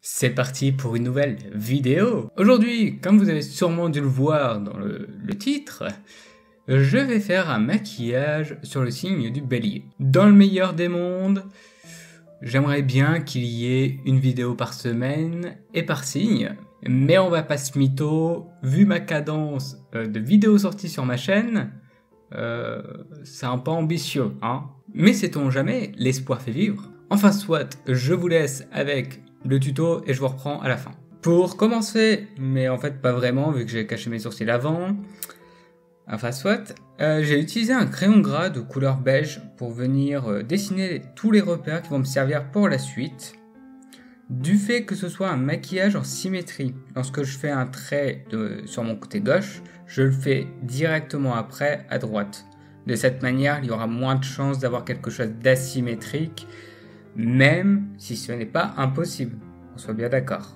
C'est parti pour une nouvelle vidéo. Aujourd'hui, comme vous avez sûrement dû le voir dans le titre, je vais faire un maquillage sur le signe du Bélier. Dans le meilleur des mondes, j'aimerais bien qu'il y ait une vidéo par semaine et par signe, mais on va pas se mytho, vu ma cadence de vidéos sorties sur ma chaîne, c'est un peu ambitieux, hein. Mais sait-on jamais, l'espoir fait vivre. Enfin soit, je vous laisse avec le tuto et je vous reprends à la fin. Pour commencer, mais en fait pas vraiment vu que j'ai caché mes sourcils avant, enfin soit, j'ai utilisé un crayon gras de couleur beige pour venir dessiner tous les repères qui vont me servir pour la suite. Du fait que ce soit un maquillage en symétrie, lorsque je fais un trait sur mon côté gauche, je le fais directement après à droite. De cette manière, il y aura moins de chances d'avoir quelque chose d'asymétrique, même si ce n'est pas impossible, on soit bien d'accord.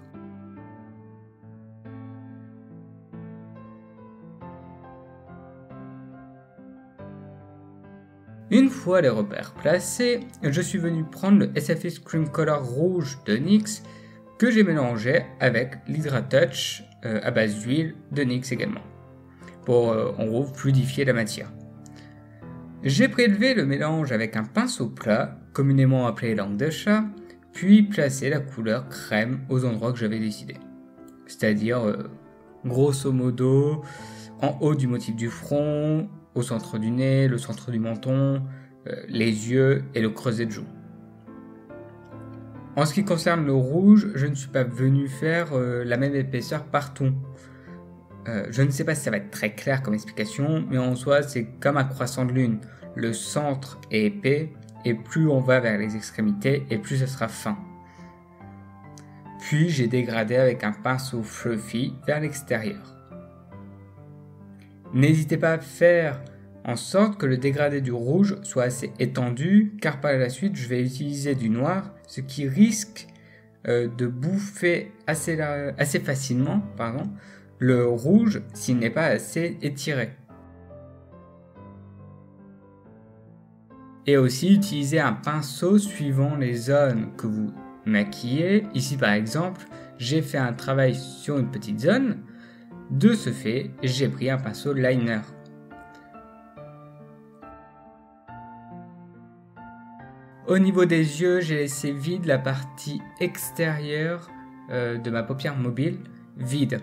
Une fois les repères placés, je suis venu prendre le SFX Cream Color rouge de NYX que j'ai mélangé avec l'Hydra-Touch à base d'huile de NYX également, pour en gros fluidifier la matière. J'ai prélevé le mélange avec un pinceau plat, communément appelé langue de chat, puis placé la couleur crème aux endroits que j'avais décidé. C'est-à-dire, grosso modo, en haut du motif du front, au centre du nez, le centre du menton, les yeux et le creuset de joue. En ce qui concerne le rouge, je ne suis pas venu faire la même épaisseur partout. Je ne sais pas si ça va être très clair comme explication, mais en soi c'est comme un croissant de lune. Le centre est épais, et plus on va vers les extrémités, et plus ce sera fin. Puis j'ai dégradé avec un pinceau fluffy vers l'extérieur. N'hésitez pas à faire en sorte que le dégradé du rouge soit assez étendu, car par la suite je vais utiliser du noir, ce qui risque de bouffer assez facilement, le rouge s'il n'est pas assez étiré. Et aussi utiliser un pinceau suivant les zones que vous maquillez. Ici par exemple, j'ai fait un travail sur une petite zone. De ce fait, j'ai pris un pinceau liner. Au niveau des yeux, j'ai laissé vide la partie extérieure de ma paupière mobile, vide.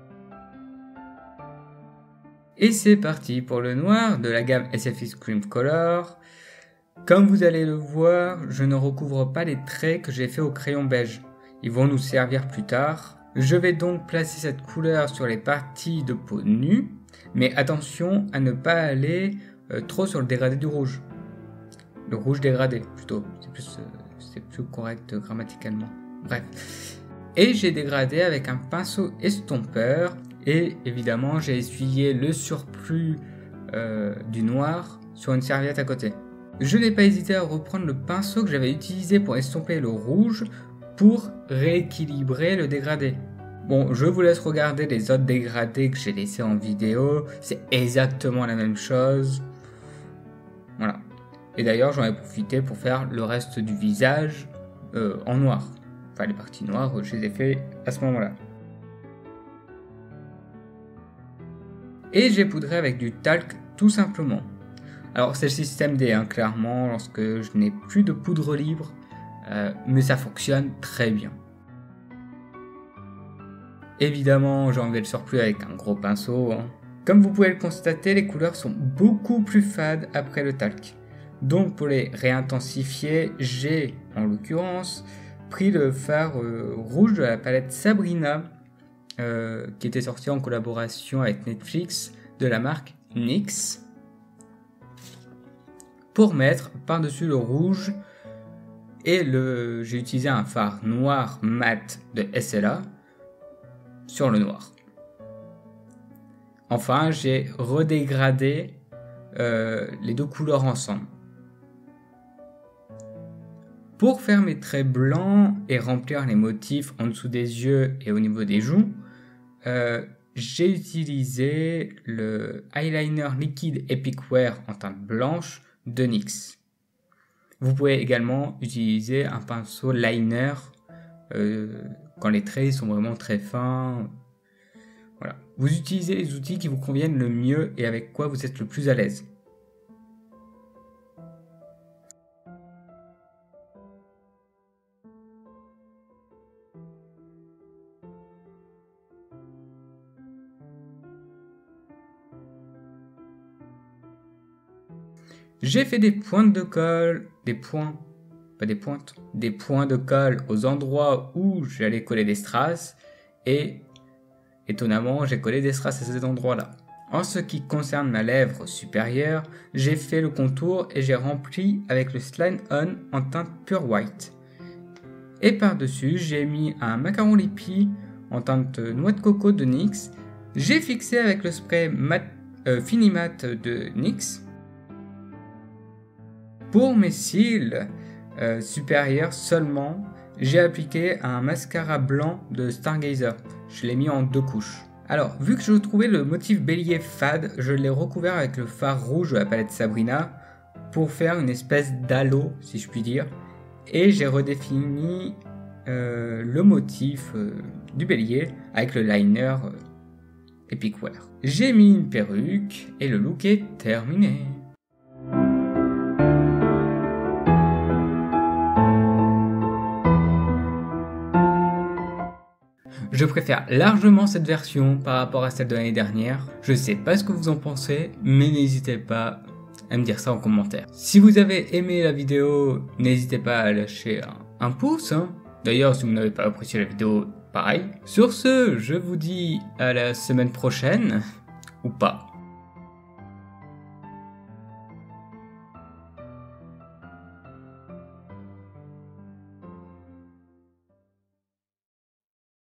Et c'est parti pour le noir de la gamme SFX Cream Color. Comme vous allez le voir, je ne recouvre pas les traits que j'ai fait au crayon beige. Ils vont nous servir plus tard. Je vais donc placer cette couleur sur les parties de peau nue, mais attention à ne pas aller trop sur le dégradé du rouge. Le rouge dégradé plutôt, c'est plus correct grammaticalement. Bref. Et j'ai dégradé avec un pinceau estompeur et évidemment j'ai essuyé le surplus du noir sur une serviette à côté. Je n'ai pas hésité à reprendre le pinceau que j'avais utilisé pour estomper le rouge pour rééquilibrer le dégradé. Bon, je vous laisse regarder les autres dégradés que j'ai laissés en vidéo, c'est exactement la même chose. Voilà. Et d'ailleurs, j'en ai profité pour faire le reste du visage en noir. Enfin, les parties noires, je les ai fait à ce moment-là. Et j'ai poudré avec du talc tout simplement. Alors c'est le système D, clairement, lorsque je n'ai plus de poudre libre, mais ça fonctionne très bien. Évidemment, j'ai enlevé le surplus avec un gros pinceau. Comme vous pouvez le constater, les couleurs sont beaucoup plus fades après le talc. Donc pour les réintensifier, j'ai, en l'occurrence, pris le fard rouge de la palette Sabrina, qui était sorti en collaboration avec Netflix, de la marque NYX, pour mettre par-dessus le rouge, et j'ai utilisé un fard noir mat de SLA sur le noir. Enfin, j'ai redégradé les deux couleurs ensemble. Pour faire mes traits blancs et remplir les motifs en dessous des yeux et au niveau des joues, j'ai utilisé le eyeliner liquide Epic Wear en teinte blanche de NYX. Vous pouvez également utiliser un pinceau liner quand les traits sont vraiment très fins. Voilà. Vous utilisez les outils qui vous conviennent le mieux et avec quoi vous êtes le plus à l'aise. J'ai fait des pointes de colle, des points de colle aux endroits où j'allais coller des strass et étonnamment j'ai collé des strass à ces endroits-là. En ce qui concerne ma lèvre supérieure, j'ai fait le contour et j'ai rempli avec le Slime On en teinte Pure White. Et par-dessus, j'ai mis un macaron Lippy en teinte noix de coco de NYX. J'ai fixé avec le spray Finimat de NYX. Pour mes cils supérieurs seulement, j'ai appliqué un mascara blanc de Stargazer. Je l'ai mis en 2 couches. Alors, vu que je trouvais le motif bélier fade, je l'ai recouvert avec le fard rouge de la palette Sabrina pour faire une espèce d'halo, si je puis dire. Et j'ai redéfini le motif du bélier avec le liner Epic Wear. J'ai mis une perruque et le look est terminé. Je préfère largement cette version par rapport à celle de l'année dernière. Je sais pas ce que vous en pensez, mais n'hésitez pas à me dire ça en commentaire. Si vous avez aimé la vidéo, n'hésitez pas à lâcher un pouce. D'ailleurs, si vous n'avez pas apprécié la vidéo, pareil. Sur ce, je vous dis à la semaine prochaine, ou pas.